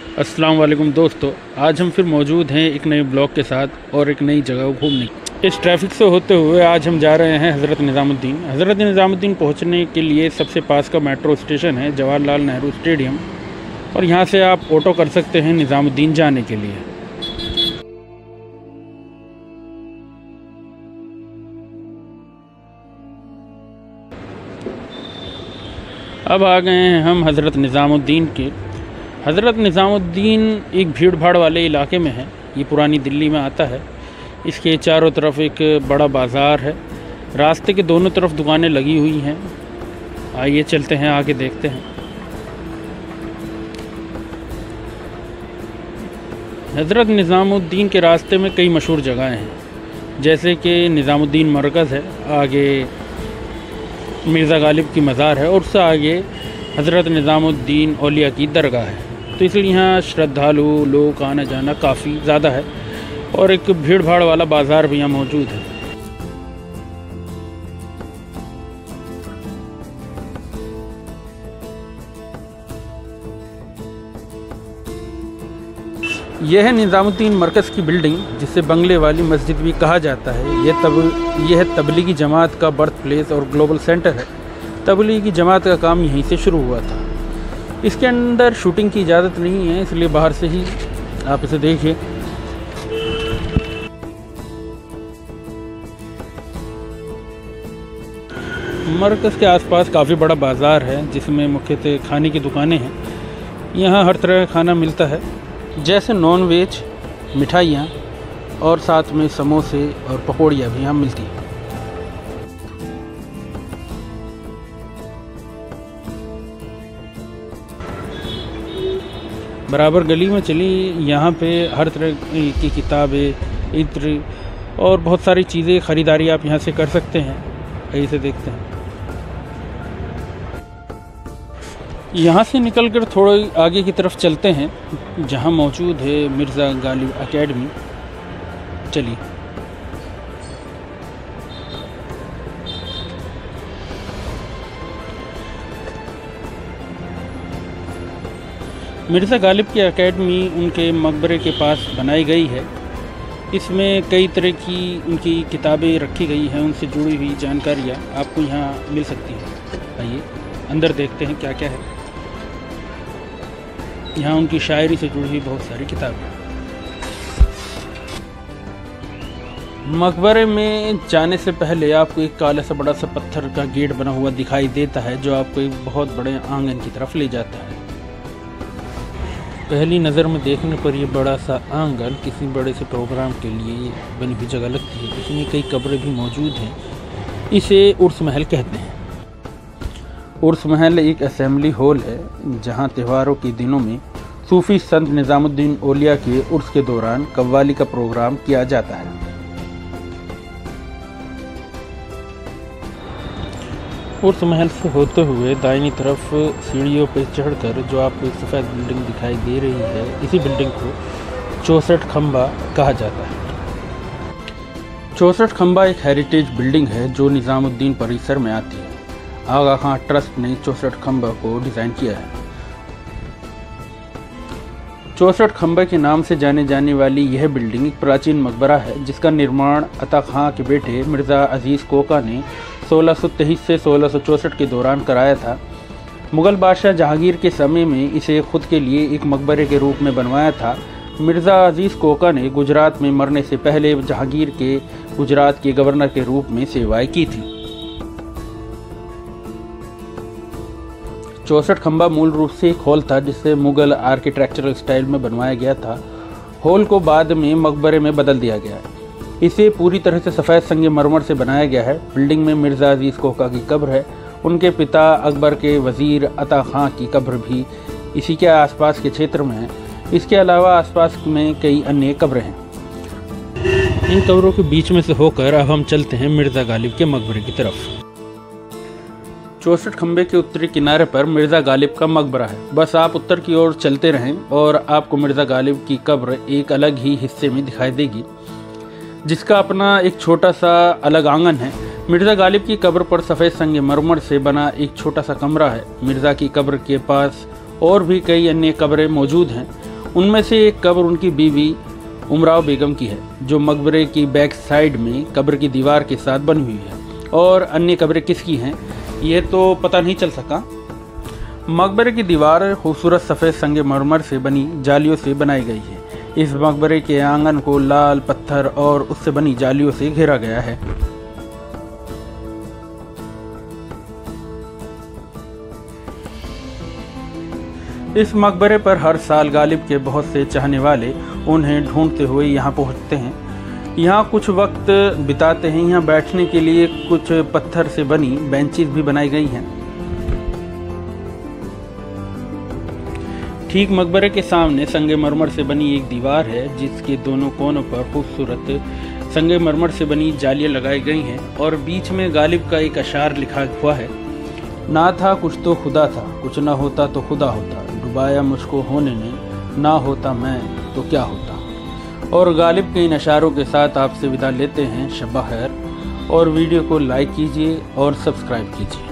अस्सलाम वालेकुम दोस्तों, आज हम फिर मौजूद हैं एक नए ब्लॉग के साथ और एक नई जगह घूमने। इस ट्रैफिक से होते हुए आज हम जा रहे हैं हज़रत निज़ामुद्दीन। हज़रत निज़ामुद्दीन पहुंचने के लिए सबसे पास का मेट्रो स्टेशन है जवाहरलाल नेहरू स्टेडियम, और यहां से आप ऑटो कर सकते हैं निज़ामुद्दीन जाने के लिए। अब आ गए हैं हम हज़रत निज़ामुद्दीन के। हज़रत निज़ामुद्दीन एक भीड़ भाड़ वाले इलाके में है। ये पुरानी दिल्ली में आता है। इसके चारों तरफ एक बड़ा बाज़ार है। रास्ते के दोनों तरफ दुकानें लगी हुई हैं। आइए चलते हैं, आगे देखते हैं। हज़रत निज़ामुद्दीन के रास्ते में कई मशहूर जगहें हैं, जैसे कि निज़ामुद्दीन मरकज़ है, आगे मिर्ज़ा गालिब की मज़ार है और उससे आगे हज़रत निज़ामुद्दीन औलिया की दरगाह है। तो इसलिए यहाँ श्रद्धालु लोग का आना जाना काफ़ी ज़्यादा है और एक भीड़ भाड़ वाला बाज़ार भी यहाँ मौजूद है। यह है निज़ामुद्दीन मरकज़ की बिल्डिंग, जिसे बंगले वाली मस्जिद भी कहा जाता है। यह तबलीगी जमात का बर्थ प्लेस और ग्लोबल सेंटर है। तबलीगी जमात का काम यहीं से शुरू हुआ था। इसके अंदर शूटिंग की इजाज़त नहीं है, इसलिए बाहर से ही आप इसे देखिए। मरकज़ के आसपास काफ़ी बड़ा बाज़ार है, जिसमें मुख्यतः खाने की दुकानें हैं। यहाँ हर तरह का खाना मिलता है, जैसे नॉन वेज, मिठाइयाँ और साथ में समोसे और पकौड़ियाँ भी यहाँ मिलती हैं। बराबर गली में चली, यहाँ पे हर तरह की किताबें, इत्र और बहुत सारी चीज़ें ख़रीदारी आप यहाँ से कर सकते हैं। ऐसे देखते हैं। यहाँ से निकलकर थोड़ी आगे की तरफ चलते हैं, जहाँ मौजूद है मिर्ज़ा गालिब एकेडमी। चलिए। मिर्ज़ा गालिब की एकेडमी उनके मकबरे के पास बनाई गई है। इसमें कई तरह की उनकी किताबें रखी गई हैं, उनसे जुड़ी हुई जानकारियाँ आपको यहाँ मिल सकती हैं। आइए अंदर देखते हैं क्या क्या है। यहाँ उनकी शायरी से जुड़ी हुई बहुत सारी किताबें। मकबरे में जाने से पहले आपको एक काला सा बड़ा सा पत्थर का गेट बना हुआ दिखाई देता है, जो आपको एक बहुत बड़े आंगन की तरफ ले जाता है। पहली नज़र में देखने पर यह बड़ा सा आंगन किसी बड़े से प्रोग्राम के लिए बनी हुई जगह लगती है। इसमें कई कब्रें भी मौजूद हैं। इसे उर्स महल कहते हैं। उर्स महल एक असेंबली हॉल है, जहां त्योहारों के दिनों में सूफ़ी संत निज़ामुद्दीन औलिया के उर्स के दौरान कव्वाली का प्रोग्राम किया जाता है। उर्स महल से होते हुए दाहिनी तरफ सीढ़ियों पर चढ़कर जो आपको एक सफ़ेद बिल्डिंग दिखाई दे रही है, इसी बिल्डिंग को 64 खंबा कहा जाता है। 64 खंबा एक हेरिटेज बिल्डिंग है जो निज़ामुद्दीन परिसर में आती है। आगा खां ट्रस्ट ने 64 खंबा को डिज़ाइन किया है। 64 खंबा के नाम से जाने जाने वाली यह बिल्डिंग एक प्राचीन मकबरा है, जिसका निर्माण अता खां के बेटे मिर्ज़ा अजीज़ कोका ने 1623 से 1664 के दौरान कराया था। मुग़ल बादशाह जहांगीर के समय में इसे खुद के लिए एक मकबरे के रूप में बनवाया था। मिर्ज़ा अजीज़ कोका ने गुजरात में मरने से पहले जहांगीर के गुजरात के गवर्नर के रूप में सेवाएं की थी। 64 खंबा मूल रूप से एक हॉल था, जिसे मुग़ल आर्किटेक्चरल स्टाइल में बनवाया गया था। हॉल को बाद में मकबरे में बदल दिया गया है। इसे पूरी तरह से सफ़ेद संगमरमर से बनाया गया है। बिल्डिंग में मिर्ज़ा अजीज़ कोका की कब्र है। उनके पिता अकबर के वज़ीर अता खां की कब्र भी इसी के आसपास के क्षेत्र में है। इसके अलावा आसपास में कई अन्य कब्रें हैं। इन कब्रों के बीच में से होकर अब हम चलते हैं मिर्ज़ा गालिब के मकबरे की तरफ। 64 खंबे के उत्तरी किनारे पर मिर्ज़ा गालिब का मकबरा है। बस आप उत्तर की ओर चलते रहें और आपको मिर्ज़ा गालिब की कब्र एक अलग ही हिस्से में दिखाई देगी, जिसका अपना एक छोटा सा अलग आंगन है। मिर्ज़ा गालिब की कब्र पर सफ़ेद संगमरमर से बना एक छोटा सा कमरा है। मिर्ज़ा की कब्र के पास और भी कई अन्य कब्रें मौजूद हैं। उनमें से एक कब्र उनकी बीवी उमराव बेगम की है, जो मकबरे की बैक साइड में कब्र की दीवार के साथ बनी हुई है, और अन्य कब्रें किसकी हैं ये तो पता नहीं चल सका। मकबरे की दीवार खूबसूरत सफ़ेद संगमरमर से बनी जालियों से बनाई गई है। इस मकबरे के आंगन को लाल पत्थर और उससे बनी जालियों से घेरा गया है। इस मकबरे पर हर साल गालिब के बहुत से चाहने वाले उन्हें ढूंढते हुए यहाँ पहुँचते हैं, यहाँ कुछ वक्त बिताते हैं। यहाँ बैठने के लिए कुछ पत्थर से बनी बेंचेस भी बनाई गई हैं। ठीक मकबरे के सामने संगमरमर से बनी एक दीवार है, जिसके दोनों कोनों पर खूबसूरत संगमरमर से बनी जालियां लगाई गई हैं और बीच में गालिब का एक अशार लिखा हुआ है, ना था कुछ तो खुदा था, कुछ ना होता तो खुदा होता, डुबाया मुझको होने ने, ना होता मैं तो क्या होता। और गालिब के इन अशारों के साथ आपसे विदा लेते हैं। शब्बा खैर, और वीडियो को लाइक कीजिए और सब्सक्राइब कीजिए।